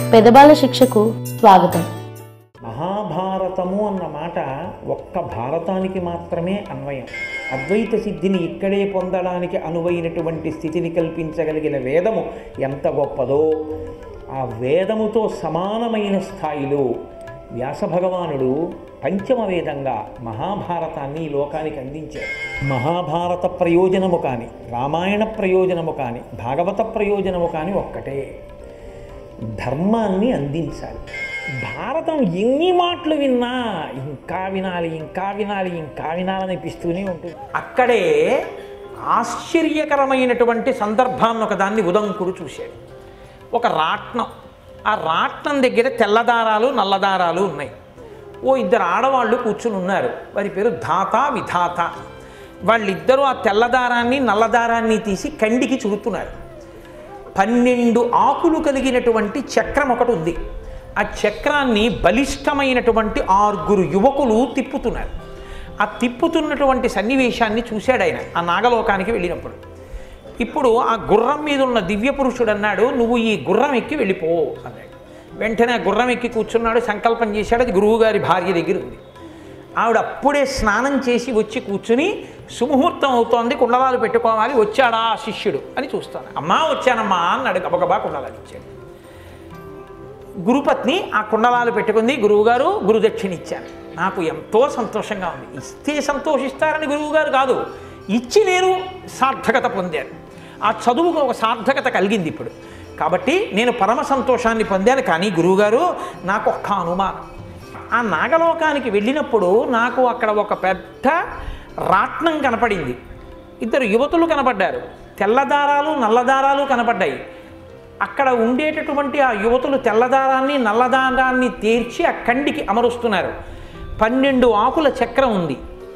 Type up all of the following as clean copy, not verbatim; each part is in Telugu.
పెదబాల శిక్షకు స్వాగతం. మహాభారతము అన్న మాట ఒక్క భారతానికి మాత్రమే అన్వయం. అద్వైత సిద్ధిని ఇక్కడే పొందడానికి అనువైనటువంటి స్థితిని కల్పించగలిగిన వేదము ఎంత గొప్పదో, ఆ వేదముతో సమానమైన స్థాయిలో వ్యాస భగవానుడు పంచమ వేదంగా మహాభారతాన్ని ఈ లోకానికి అందించారు. మహాభారత ప్రయోజనము కానీ, రామాయణ ప్రయోజనము కానీ, భాగవత ప్రయోజనము కానీ ఒక్కటే, ధర్మాన్ని అందించాలి. భారతం ఎన్ని మాటలు విన్నా ఇంకా వినాలి, ఇంకా వినాలి, ఇంకా వినాలనిపిస్తూనే ఉంటుంది. అక్కడే ఆశ్చర్యకరమైనటువంటి సందర్భాన్ని ఒకదాన్ని ఉదంకుడు చూశాడు. ఒక రాట్నం, ఆ రాట్నం దగ్గర తెల్లదారాలు నల్లదారాలు ఉన్నాయి. ఓ ఇద్దరు ఆడవాళ్ళు కూర్చుని ఉన్నారు. వారి పేరు ధాత విధాత. వాళ్ళిద్దరూ ఆ తెల్లదారాన్ని నల్లదారాన్ని తీసి కండికి చుడుతున్నారు. 12 ఆకులు కలిగినటువంటి చక్రం ఒకటి ఉంది. ఆ చక్రాన్ని బలిష్టమైనటువంటి 6 యువకులు తిప్పుతున్నారు. ఆ తిప్పుతున్నటువంటి సన్నివేశాన్ని చూశాడు ఆయన ఆ నాగలోకానికి వెళ్ళినప్పుడు. ఇప్పుడు ఆ గుర్రం మీద ఉన్న దివ్య పురుషుడు అన్నాడు, నువ్వు ఈ గుర్రం ఎక్కి వెళ్ళిపో అన్నాడు. వెంటనే ఆ గుర్రం ఎక్కి కూర్చున్నాడు, సంకల్పం చేశాడు. అది గురువుగారి భార్య దగ్గర ఉంది. ఆవిడ అప్పుడే స్నానం చేసి వచ్చి కూర్చుని, సుముహూర్తం అవుతోంది, కుండలాలు పెట్టుకోవాలి, వచ్చాడా శిష్యుడు అని చూస్తాను. అమ్మా వచ్చానమ్మా అన్నాడు. గబగబా కుండలాలు ఇచ్చాడు. గురుపత్ని ఆ కుండలాలు పెట్టుకుంది. గురువుగారు గురుదక్షిణ ఇచ్చాను. నాకు ఎంతో సంతోషంగా ఉంది. ఇస్తే సంతోషిస్తారని గురువుగారు కాదు, ఇచ్చి నేను సార్థకత పొందాను. ఆ చదువుకు ఒక సార్థకత కలిగింది ఇప్పుడు. కాబట్టి నేను పరమ సంతోషాన్ని పొందాను. కానీ గురువుగారు నాకు ఒక్క అనుమానం. ఆ నాగలోకానికి వెళ్ళినప్పుడు నాకు అక్కడ ఒక పెద్ద రాట్నం కనపడింది. 2 యువతులు కనపడ్డారు. తెల్లదారాలు నల్లదారాలు కనపడ్డాయి. అక్కడ ఉండేటటువంటి ఆ యువతులు తెల్లదారాన్ని నల్లదారాన్ని తీర్చి ఆ కండికి అమరుస్తున్నారు. 12 ఆకుల చక్రం ఉంది.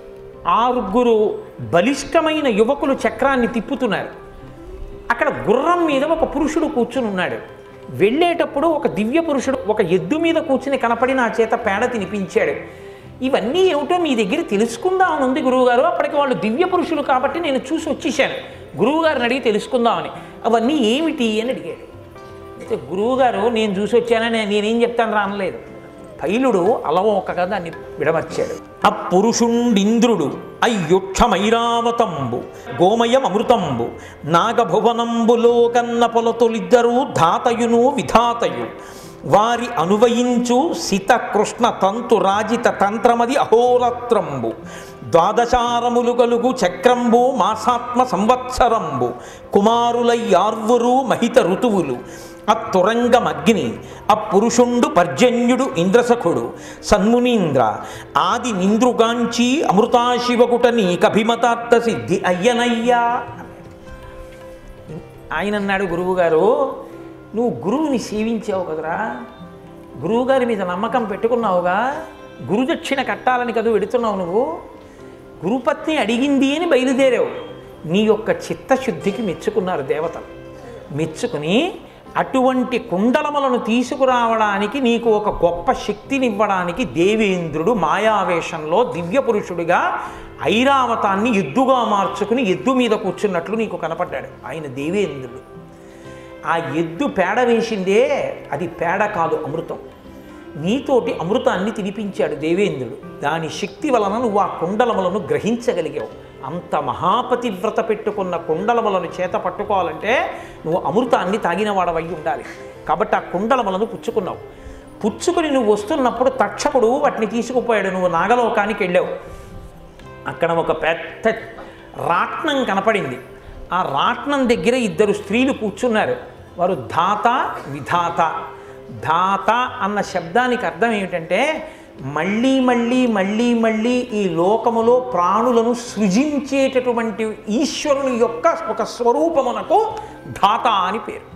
6 బలిష్టమైన యువకులు చక్రాన్ని తిప్పుతున్నారు. అక్కడ గుర్రం మీద ఒక పురుషుడు కూర్చుని ఉన్నాడు. వెళ్ళేటప్పుడు ఒక దివ్య పురుషుడు ఒక ఎద్దు మీద కూర్చుని కనపడి నా చేత పేడ తినిపించాడు. ఇవన్నీ ఏమిటో మీ దగ్గర తెలుసుకుందామని ఉంది గురువుగారు. అప్పటికి వాళ్ళు దివ్య పురుషులు కాబట్టి నేను చూసి వచ్చేసాను. గురువుగారిని అడిగి తెలుసుకుందామని. అవన్నీ ఏమిటి అని అడిగాడు. అయితే గురువుగారు నేను చూసి వచ్చానని నేనేం చెప్తాను రానలేదు. పైలుడు అలవోకగా దాన్ని విడమర్చాడు. అపురుషుండింద్రుడు అయ్యుక్షమైరావతంబు గోమయమృతంబు నాగభువనంబులో కన్న పొలతులిద్దరూ ధాతయును విధాతయు వారి అనువయించు సిత కృష్ణ తంతు రాజిత తంత్రమది అహోరాత్రంబు ద్వాదశారములు కలుగు చక్రంబు మాసాత్మ సంవత్సరంబు కుమారులయ్యార్వురు మహిత ఋతువులు అత్తురంగమగ్ని అపురుషుండు పర్జన్యుడు ఇంద్రసఖుడు సన్మునీంద్ర ఆది నింద్రుగాంచి అమృతాశివకుటని కభిమతార్థ సిద్ధి అయ్యనయ్యా. ఆయన అన్నాడు, గురువుగారు నువ్వు గురువుని సేవించావు కదరా, గురువుగారి మీద నమ్మకం పెట్టుకున్నావుగా, గురుదక్షిణ కట్టాలని కదా వెడుతున్నావు నువ్వు. గురుపత్ని అడిగింది అని బయలుదేరావు. నీ యొక్క చిత్తశుద్ధికి మెచ్చుకున్నారు దేవతలు. మెచ్చుకుని అటువంటి కుండలములను తీసుకురావడానికి నీకు ఒక గొప్ప శక్తినివ్వడానికి దేవేంద్రుడు మాయావేషంలో దివ్య పురుషుడిగా ఐరావతాన్ని ఎద్దుగా మార్చుకుని ఎద్దు మీద కూర్చున్నట్లు నీకు కనపడ్డాడు. ఆయన దేవేంద్రుడు. ఆ ఎద్దు పేడ వేసిందే, అది పేడ కాదు అమృతం. నీతోటి అమృతాన్ని తినిపించాడు దేవేంద్రుడు. దాని శక్తి వలన నువ్వు ఆ కుండలములను గ్రహించగలిగావు. అంత మహాపతివ్రత పెట్టుకున్న కుండలములను చేత పట్టుకోవాలంటే నువ్వు అమృతాన్ని తాగినవాడవై ఉండాలి. కాబట్టి ఆ కుండలములను పుచ్చుకున్నావు. పుచ్చుకుని నువ్వు వస్తున్నప్పుడు తక్షకుడు వాటిని తీసుకుపోయాడు. నువ్వు నాగలోకానికి వెళ్ళావు. అక్కడ ఒక పెద్ద రాట్నం కనపడింది. ఆ రాట్నం దగ్గర 2 స్త్రీలు కూర్చున్నారు. వారు ధాత విధాత. ధాత అన్న శబ్దానికి అర్థం ఏమిటంటే మళ్ళీ మళ్ళీ మళ్ళీ మళ్ళీ ఈ లోకములో ప్రాణులను సృజించేటటువంటి ఈశ్వరుని యొక్క ఒక స్వరూపమునకు ధాత అని పేరు.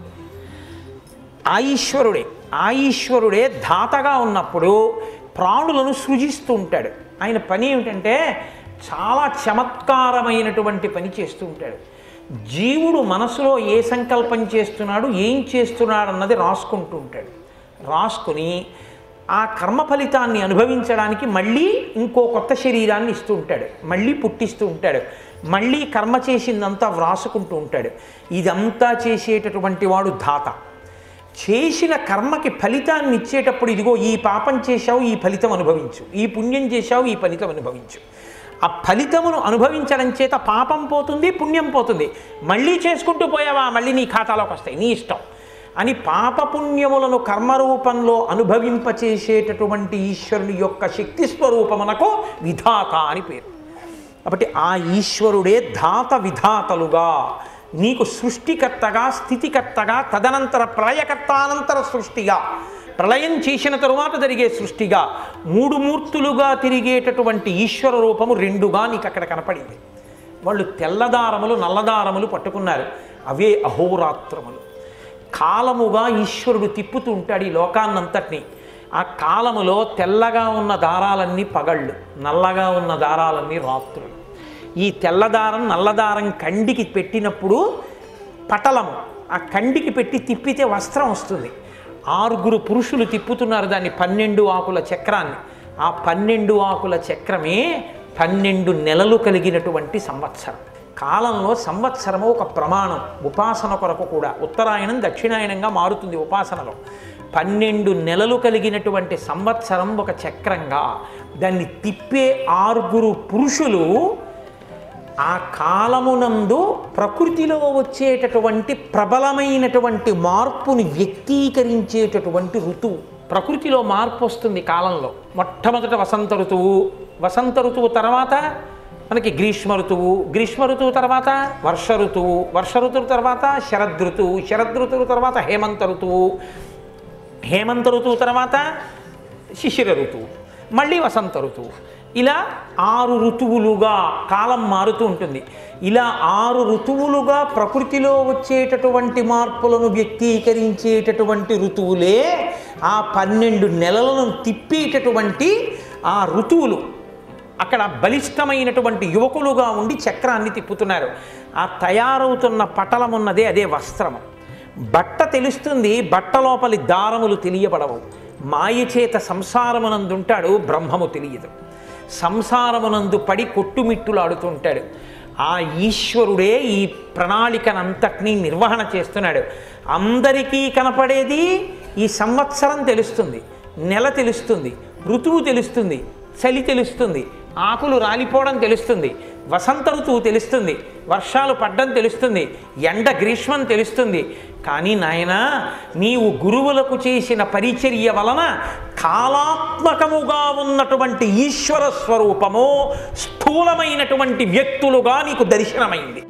ఆ ఈశ్వరుడే ధాతగా ఉన్నప్పుడు ప్రాణులను సృజిస్తూ ఉంటాడు. ఆయన పని ఏమిటంటే చాలా చమత్కారమైనటువంటి పని చేస్తూ ఉంటాడు. జీవుడు మనసులో ఏ సంకల్పం చేస్తున్నాడు, ఏం చేస్తున్నాడు అన్నది రాసుకుంటూ ఉంటాడు. రాసుకుని ఆ కర్మ ఫలితాన్ని అనుభవించడానికి మళ్ళీ ఇంకో కొత్త శరీరాన్ని ఇస్తూ ఉంటాడు. మళ్ళీ పుట్టిస్తూ ఉంటాడు. మళ్ళీ కర్మ చేసిందంతా వ్రాసుకుంటూ ఉంటాడు. ఇదంతా చేసేటటువంటి వాడు ధాత. చేసిన కర్మకి ఫలితాన్ని ఇచ్చేటప్పుడు ఇదిగో ఈ పాపం చేశావు ఈ ఫలితం అనుభవించు, ఈ పుణ్యం చేశావు ఈ ఫలితం అనుభవించు. ఆ ఫలితమును అనుభవించడం చేత పాపం పోతుంది, పుణ్యం పోతుంది. మళ్ళీ చేసుకుంటూ పోయావా మళ్ళీ నీ ఖాతాలోకి వస్తాయి, నీ ఇష్టం అని పాపపుణ్యములను కర్మరూపంలో అనుభవింపచేసేటటువంటి ఈశ్వరుని యొక్క శక్తి స్వరూపమునకు విధాత అని పేరు. కాబట్టి ఆ ఈశ్వరుడే ధాత విధాతలుగా నీకు సృష్టికర్తగా, స్థితికర్తగా, తదనంతర ప్రళయకర్త అనంతర సృష్టిగా, ప్రళయం చేసిన తరువాత జరిగే సృష్టిగా, మూడు మూర్తులుగా తిరిగేటటువంటి ఈశ్వర రూపము రెండుగా నీకు అక్కడ కనపడింది. వాళ్ళు తెల్లదారములు నల్లదారములు పట్టుకున్నారు, అవే అహోరాత్రములు. కాలముగా ఈశ్వరుడు తిప్పుతూ ఉంటాడు ఈ లోకాన్నంతటినీ. ఆ కాలములో తెల్లగా ఉన్న దారాలన్నీ పగళ్ళు, నల్లగా ఉన్న దారాలన్నీ రాత్రులు. ఈ తెల్లదారం నల్లదారం కండికి పెట్టినప్పుడు పటలము, ఆ కండికి పెట్టి తిప్పితే వస్త్రం వస్తుంది. 6 పురుషులు తిప్పుతున్నారు దాన్ని, 12 ఆకుల చక్రాన్ని. ఆ 12 ఆకుల చక్రమే 12 నెలలు కలిగినటువంటి సంవత్సరం. కాలంలో సంవత్సరము ఒక ప్రమాణం ఉపాసన కొరకు కూడా. ఉత్తరాయణం దక్షిణాయనంగా మారుతుంది ఉపాసనలో. 12 నెలలు కలిగినటువంటి సంవత్సరం ఒక చక్రంగా, దాన్ని తిప్పే 6 పురుషులు ఆ కాలమునందు ప్రకృతిలో వచ్చేటటువంటి ప్రబలమైనటువంటి మార్పుని వ్యక్తీకరించేటటువంటి ఋతువు. ప్రకృతిలో మార్పు వస్తుంది కాలంలో. మొట్టమొదట వసంత ఋతువు, వసంత ఋతువు తర్వాత మనకి గ్రీష్మ ఋతువు, గ్రీష్మ ఋతువు తర్వాత వర్ష ఋతువు, వర్ష ఋతువు తర్వాత శరదృతువు, శరదృతువు తర్వాత హేమంత ఋతువు, హేమంత ఋతువు తర్వాత శిశిర ఋతువు, మళ్ళీ వసంత ఋతువు. ఇలా 6 ఋతువులుగా కాలం మారుతూ ఉంటుంది. ఇలా 6 ఋతువులుగా ప్రకృతిలో వచ్చేటటువంటి మార్పులను వ్యక్తీకరించేటటువంటి ఋతువులే ఆ 12 నెలలను తిప్పేటటువంటి ఆ ఋతువులు. అక్కడ బలిష్టమైనటువంటి యువకులుగా ఉండి చక్రాన్ని తిప్పుతున్నారు. ఆ తయారవుతున్న పటలం ఉన్నదే అదే వస్త్రము. బట్ట తెలుస్తుంది, బట్ట లోపలి దారములు తెలియబడవు. మాయచేత సంసారమునందుంటాడు, బ్రహ్మము తెలియదు. సంసారమునందు పడి కొట్టుమిట్టులాడుతుంటాడు. ఆ ఈశ్వరుడే ఈ ప్రణాళికనంతటినీ నిర్వహణ చేస్తున్నాడు. అందరికీ కనపడేది ఈ సంవత్సరం తెలుస్తుంది, నెల తెలుస్తుంది, ఋతువు తెలుస్తుంది, చలి తెలుస్తుంది, ఆకులు రాలిపోవడం తెలుస్తుంది, వసంత ఋతువు తెలుస్తుంది, వర్షాలు పడ్డం తెలుస్తుంది, ఎండ గ్రీష్మం తెలుస్తుంది. కానీ నాయన నీవు గురువులకు చేసిన పరిచర్య వలన కాలాత్మకముగా ఉన్నటువంటి ఈశ్వర స్వరూపము స్థూలమైనటువంటి వ్యక్తులుగా నీకు దర్శనమైంది.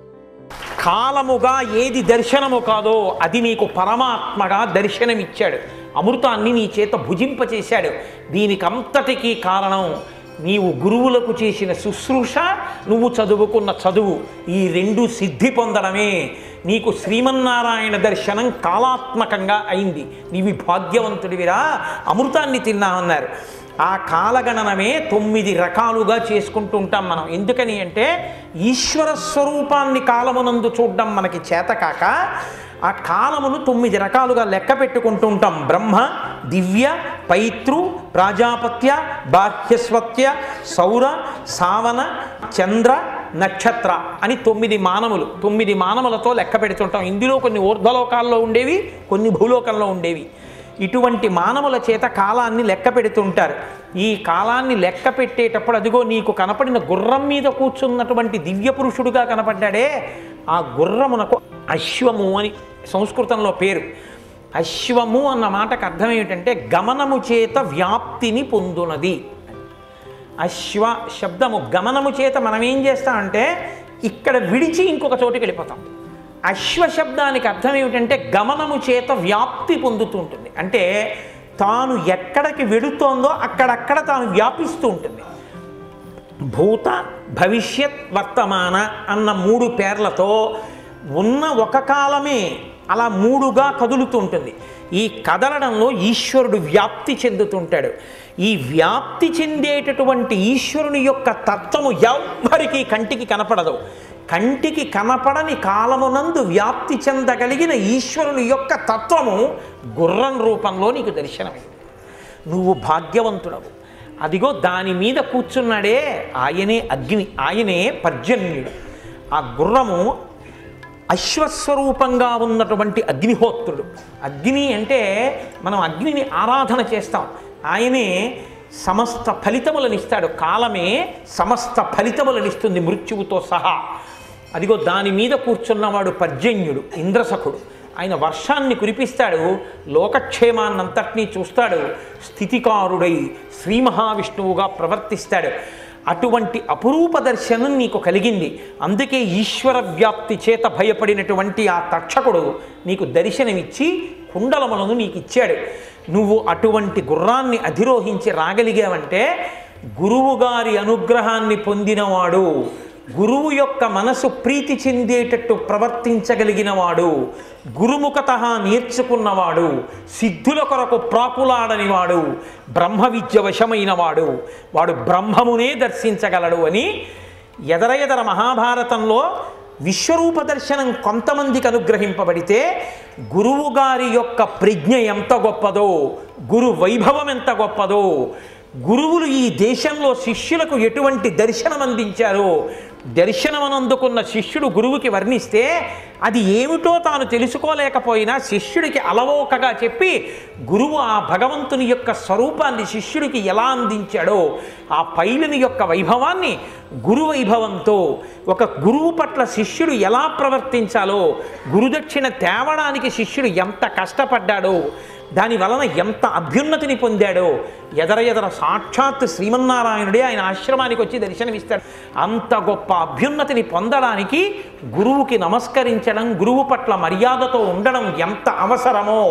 కాలముగా ఏది దర్శనము కాదో అది నీకు పరమాత్మగా దర్శనమిచ్చాడు. అమృతాన్ని నీ చేత భుజింపచేశాడు. దీనికంతటికీ కారణం నీవు గురువులకు చేసిన శుశ్రూష, నువ్వు చదువుకున్న చదువు. ఈ 2 సిద్ధి పొందడమే నీకు శ్రీమన్నారాయణ దర్శనం కాలాత్మకంగా అయింది. నీవి భాగ్యవంతుడివిరా, అమృతాన్ని తిన్నామన్నారు. ఆ కాలగణనమే 9 రకాలుగా చేసుకుంటూ ఉంటాం మనం. ఎందుకని అంటే ఈశ్వర స్వరూపాన్ని కాలమునందు చూడడం మనకి చేతకాక ఆ కాలమును 9 రకాలుగా లెక్క పెట్టుకుంటూ ఉంటాం. బ్రహ్మ, దివ్య, పైతృ, ప్రాజాపత్య, బాహ్యస్వత్య, సౌర, సావన, చంద్ర, నక్షత్ర అని 9 మానములు. 9 మానములతో లెక్క పెడుతుంటాం. ఇందులో కొన్ని ఊర్ధ్వలోకాల్లో ఉండేవి, కొన్ని భూలోకంలో ఉండేవి. ఇటువంటి మానవుల చేత కాలాన్ని లెక్క పెడుతుంటారు. ఈ కాలాన్ని లెక్క పెట్టేటప్పుడు అదిగో నీకు కనపడిన గుర్రం మీద కూర్చున్నటువంటి దివ్య పురుషుడుగా కనపడ్డాడే, ఆ గుర్రమునకు అశ్వము అని సంస్కృతంలో పేరు. అశ్వము అన్న మాటకు అర్థం ఏమిటంటే గమనము చేత వ్యాప్తిని పొందునది. అశ్వ శబ్దము గమనము చేత మనం ఏం చేస్తామంటే ఇక్కడ విడిచి ఇంకొక చోటుకి వెళ్ళిపోతాం. అశ్వ శబ్దానికి అర్థం ఏమిటంటే గమనము చేత వ్యాప్తి పొందుతూ ఉంటుంది. అంటే తాను ఎక్కడికి వెడుతోందో అక్కడక్కడ తాను వ్యాపిస్తూ ఉంటుంది. భూత, భవిష్యత్, వర్తమాన అన్న 3 పేర్లతో ఉన్న ఒక కాలమే అలా 3గా కదులుతూ ఉంటుంది. ఈ కదలడంలో ఈశ్వరుడు వ్యాప్తి చెందుతుంటాడు. ఈ వ్యాప్తి చెందేటటువంటి ఈశ్వరుని యొక్క తత్వము ఎవ్వరికీ కంటికి కనపడదు. కంటికి కనపడని కాలమునందు వ్యాప్తి చెందగలిగిన ఈశ్వరుని యొక్క తత్వము గుర్రం రూపంలో నీకు దర్శనమైంది. నువ్వు భాగ్యవంతుడవు. అదిగో దాని మీద కూర్చున్నాడే, ఆయనే అగ్ని, ఆయనే పర్జన్యుడు. ఆ గుర్రము అశ్వస్వరూపంగా ఉన్నటువంటి అగ్నిహోత్రుడు. అగ్ని అంటే మనం అగ్నిని ఆరాధన చేస్తాం. ఆయనే సమస్త ఫలితములను ఇస్తాడు. కాలమే సమస్త ఫలితములను ఇస్తుంది మృత్యువుతో సహా. అదిగో దాని మీద కూర్చున్నవాడు పర్జన్యుడు, ఇంద్రసఖుడు. ఆయన వర్షాన్ని కురిపిస్తాడు, లోకక్షేమాన్నంతటినీ చూస్తాడు, స్థితికారుడై శ్రీ మహావిష్ణువుగా ప్రవర్తిస్తాడు. అటువంటి అపురూప దర్శనం నీకు కలిగింది. అందుకే ఈశ్వర వ్యాప్తి చేత భయపడినటువంటి ఆ తక్షకుడు నీకు దర్శనమిచ్చి కుండలములను నీకు ఇచ్చాడు. నువ్వు అటువంటి గుర్రాన్ని అధిరోహించి రాగలిగావంటే గురువుగారి అనుగ్రహాన్ని పొందినవాడు, గురువు యొక్క మనసు ప్రీతి చెందేటట్టు ప్రవర్తించగలిగినవాడు, గురుముఖత నేర్చుకున్నవాడు, సిద్ధుల కొరకు ప్రాకులాడనివాడు, బ్రహ్మ విద్య వశమైనవాడు, వాడు బ్రహ్మమునే దర్శించగలడు అని ఎదర మహాభారతంలో విశ్వరూప దర్శనం కొంతమందికి అనుగ్రహింపబడితే గురువుగారి యొక్క ప్రజ్ఞ ఎంత గొప్పదో, గురు వైభవం ఎంత గొప్పదో, గురువులు ఈ దేశంలో శిష్యులకు ఎటువంటి దర్శనం అందించారో, దర్శనం అందుకున్న శిష్యుడు గురువుకి వర్ణిస్తే అది ఏమిటో తాను తెలుసుకోలేకపోయినా శిష్యుడికి అలవోకగా చెప్పి గురువు ఆ భగవంతుని యొక్క స్వరూపాన్ని శిష్యుడికి ఎలా అందించాడో ఆ పైలుని యొక్క వైభవాన్ని గురు వైభవంతో, ఒక గురువు పట్ల శిష్యుడు ఎలా ప్రవర్తించాలో, గురుదక్షిణ తేవడానికి శిష్యుడు ఎంత కష్టపడ్డాడో, దాని వలన ఎంత అభ్యున్నతిని పొందాడో ఎదర సాక్షాత్ శ్రీమన్నారాయణుడే ఆయన ఆశ్రమానికి వచ్చి దర్శనమిస్తాడు. అంత గొప్ప అభ్యున్నతిని పొందడానికి గురువుకి నమస్కరించడం, గురువు పట్ల మర్యాదతో ఉండడం ఎంత అవసరమో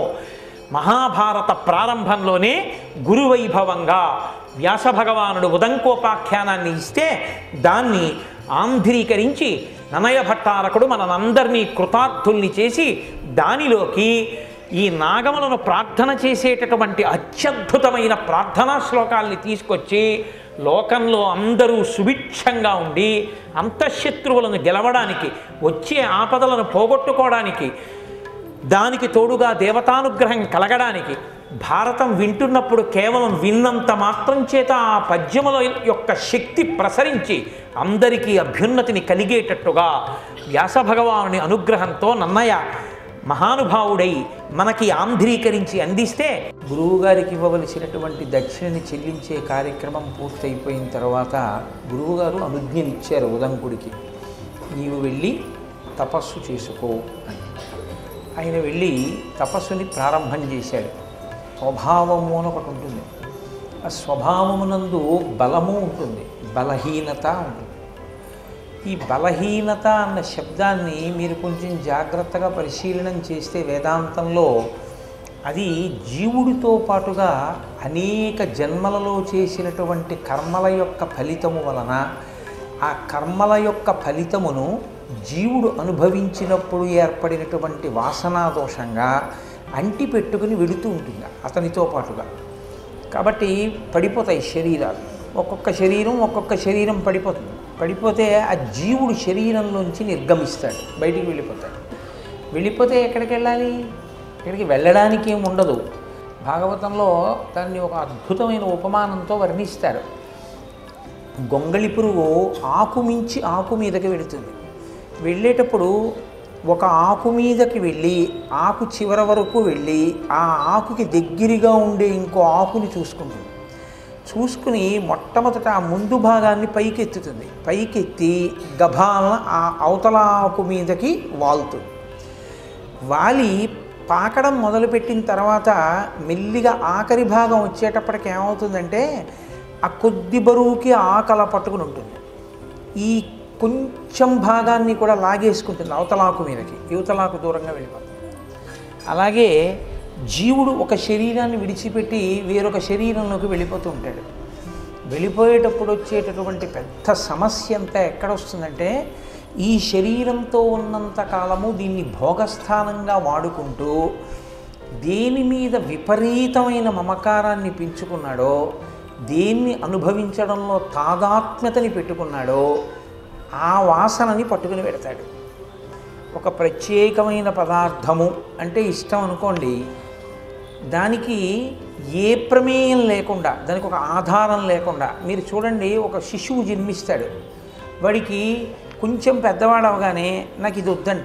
మహాభారత ప్రారంభంలోనే గురువైభవంగా వ్యాస భగవానుడు ఉదంకోపాఖ్యానాన్ని ఇస్తే దాన్ని ఆంధ్రీకరించి ననయ భట్టారకుడు మనందరినీ కృతార్థుల్ని చేసి దానిలోకి ఈ నాగములను ప్రార్థన చేసేటటువంటి అత్యద్భుతమైన ప్రార్థనా శ్లోకాల్ని తీసుకొచ్చి లోకంలో అందరూ సుభిక్షంగా ఉండి అంతఃశత్రువులను గెలవడానికి, వచ్చే ఆపదలను పోగొట్టుకోవడానికి, దానికి తోడుగా దేవతానుగ్రహం కలగడానికి, భారతం వింటున్నప్పుడు కేవలం విన్నంత మాత్రం చేత ఆ పద్యముల యొక్క శక్తి ప్రసరించి అందరికీ అభ్యున్నతిని కలిగేటట్టుగా వ్యాస భగవానుని అనుగ్రహంతో నన్నయ్య మహానుభావుడై మనకి ఆంధ్రీకరించి అందిస్తే గురువుగారికి ఇవ్వవలసినటువంటి దక్షిణని చెల్లించే కార్యక్రమం పూర్తయిపోయిన తర్వాత గురువుగారు అనుజ్ఞనిచ్చారు ఉదంకుడికి, నీవు వెళ్ళి తపస్సు చేసుకో అని. ఆయన వెళ్ళి తపస్సుని ప్రారంభం చేశాడు. స్వభావము అని ఒకటి ఉంటుంది. ఆ స్వభావమునందు బలము ఉంటుంది, బలహీనత ఉంటుంది. ఈ బలహీనత అన్న శబ్దాన్ని మీరు కొంచెం జాగ్రత్తగా పరిశీలనం చేస్తే వేదాంతంలో అది జీవుడితో పాటుగా అనేక జన్మలలో చేసినటువంటి కర్మల యొక్క ఫలితము వలన ఆ కర్మల యొక్క ఫలితమును జీవుడు అనుభవించినప్పుడు ఏర్పడినటువంటి వాసనా దోషంగా అంటి పెట్టుకుని వెళుతూ ఉంటుంది అతనితో పాటుగా. కాబట్టి పడిపోతాయి శరీరాలు, ఒక్కొక్క శరీరం పడిపోతే ఆ జీవుడు శరీరంలోంచి నిర్గమిస్తాడు, బయటికి వెళ్ళిపోతాడు. వెళ్ళిపోతే ఎక్కడికి వెళ్ళాలి? ఇక్కడికి వెళ్ళడానికి ఏమి ఉండదు. భాగవతంలో దాన్ని ఒక అద్భుతమైన ఉపమానంతో వర్ణిస్తారు. గొంగళి పురుగు ఆకు మించి ఆకు మీదకి వెళుతుంది. వెళ్ళేటప్పుడు ఒక ఆకు మీదకి వెళ్ళి ఆకు చివర వరకు వెళ్ళి ఆ ఆకుకి దగ్గరగా ఉండే ఇంకో ఆకుని చూసుకుని మొట్టమొదట ఆ ముందు భాగాన్ని పైకెత్తుతుంది. పైకెత్తి గభాలన ఆ అవతల ఆకు మీదకి వాలుతుంది. వాలి పాకడం మొదలుపెట్టిన తర్వాత మెల్లిగా ఆఖరి భాగం వచ్చేటప్పటికి ఏమవుతుందంటే ఆ కొద్ది బరువుకి ఆకల పట్టుకుని ఉంటుంది. ఈ కొంచెం భాగాన్ని కూడా లాగేసుకుంటుంది అవతలాకు మీదకి, యువతలాకు దూరంగా వెళ్ళిపోతుంది. అలాగే జీవుడు ఒక శరీరాన్ని విడిచిపెట్టి వేరొక శరీరంలోకి వెళ్ళిపోతూ ఉంటాడు. వెళ్ళిపోయేటప్పుడు వచ్చేటటువంటి పెద్ద సమస్య అంతా ఎక్కడ వస్తుందంటే ఈ శరీరంతో ఉన్నంత కాలము దీన్ని భోగస్థానంగా వాడుకుంటూ దేని మీద విపరీతమైన మమకారాన్ని పెంచుకున్నాడో, దేన్ని అనుభవించడంలో తాదాత్మ్యతని పెట్టుకున్నాడో ఆ వాసనని పట్టుకుని పెడతాడు. ఒక ప్రత్యేకమైన పదార్థము అంటే ఇష్టం అనుకోండి, దానికి ఏ ప్రమేయం లేకుండా, దానికి ఒక ఆధారం లేకుండా, మీరు చూడండి ఒక శిశువు జన్మిస్తాడు, వాడికి కొంచెం పెద్దవాడు అవగానే నాకు ఇది వద్దంటాడు.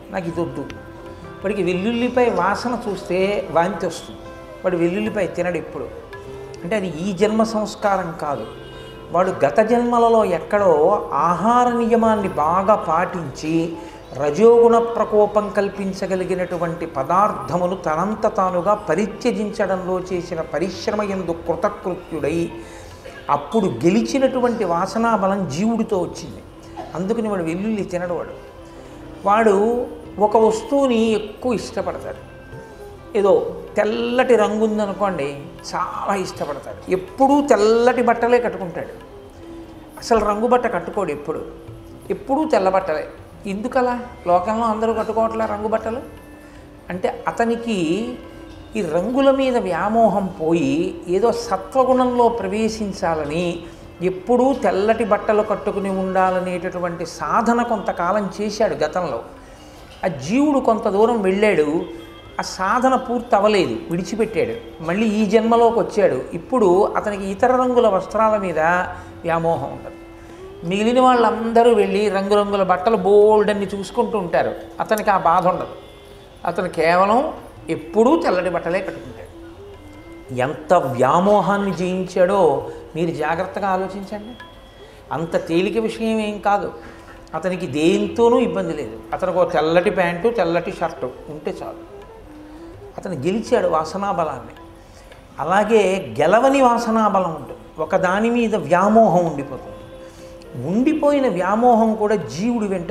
నాకు ఇది వద్దు. వాడికి వెల్లుల్లిపాయ వాసన చూస్తే వాంతి వస్తుంది. వాడు వెల్లుల్లిపాయ తినడు ఎప్పుడు. అంటే అది ఈ జన్మ సంస్కారం కాదు. వాడు గత జన్మలలో ఎక్కడో ఆహార నియమాన్ని బాగా పాటించి రజోగుణ ప్రకోపం కల్పించగలిగినటువంటి పదార్థమును తనంత తానుగా పరిత్యజించడంలో చేసిన పరిశ్రమ యందు కృతకృత్యుడై అప్పుడు గెలిచినటువంటి వాసనా బలం జీవుడితో వచ్చింది. అందుకని వాడు వెల్లుల్లి తినడు. వాడు ఒక వస్తువుని ఎక్కువ ఇష్టపడతాడు. ఏదో తెల్లటి రంగు ఉందనుకోండి, చాలా ఇష్టపడతాడు. ఎప్పుడూ తెల్లటి బట్టలే కట్టుకుంటాడు. అసలు రంగు బట్ట కట్టుకోడు. ఎప్పుడూ తెల్ల బట్టలే. ఎందుకలా? లోకంలో అందరూ కట్టుకోవట్లే రంగు బట్టలు. అంటే అతనికి ఈ రంగుల మీద వ్యామోహం పోయి ఏదో సత్వగుణంలో ప్రవేశించాలని ఎప్పుడూ తెల్లటి బట్టలు కట్టుకుని ఉండాలనేటటువంటి సాధన కొంతకాలం చేశాడు గతంలో. ఆ జీవుడు కొంత దూరం వెళ్ళాడు, ఆ సాధన పూర్తి అవ్వలేదు, విడిచిపెట్టాడు. మళ్ళీ ఈ జన్మలోకి వచ్చాడు. ఇప్పుడు అతనికి ఇతర రంగుల వస్త్రాల మీద వ్యామోహం ఉండదు. మిగిలిన వాళ్ళందరూ వెళ్ళి రంగురంగుల బట్టలు బోల్డన్ని చూసుకుంటూ ఉంటారు. అతనికి ఆ బాధ ఉండదు. అతను కేవలం ఎప్పుడూ తెల్లటి బట్టలే కట్టుకుంటాడు. ఎంత వ్యామోహాన్ని జయించాడో మీరు జాగ్రత్తగా ఆలోచించండి. అంత తేలిక విషయం ఏం కాదు. అతనికి దేంతోనూ ఇబ్బంది లేదు. అతనికి ఒక తెల్లటి ప్యాంటు, తెల్లటి షర్టు ఉంటే చాలు. అతను గెలిచాడు వాసనా బలాన్ని. అలాగే గెలవని వాసనా బలం ఉంటుంది. ఒక దాని మీద వ్యామోహం ఉండిపోతుంది. ఉండిపోయిన వ్యామోహం కూడా జీవుడి వెంట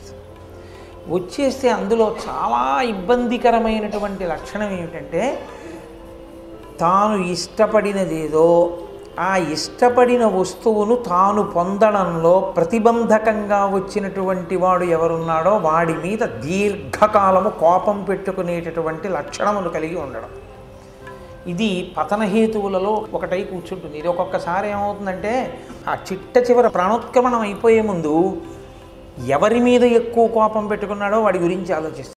వచ్చేస్తే అందులో చాలా ఇబ్బందికరమైనటువంటి లక్షణం ఏమిటంటే, తాను ఇష్టపడినదేదో ఆ ఇష్టపడిన వస్తువును తాను పొందడంలో ప్రతిబంధకంగా వచ్చినటువంటి వాడు ఎవరున్నాడో వాడి మీద దీర్ఘకాలము కోపం పెట్టుకునేటటువంటి లక్షణములు కలిగి ఉండడం. ఇది పతనహేతువులలో ఒకటై కూర్చుంటుంది. ఇది ఒక్కొక్కసారి ఏమవుతుందంటే, ఆ చిట్ట చివర ప్రాణోత్క్రమణం అయిపోయే ముందు ఎవరి మీద ఎక్కువ కోపం పెట్టుకున్నాడో వాడి గురించి ఆలోచిస్తాడు.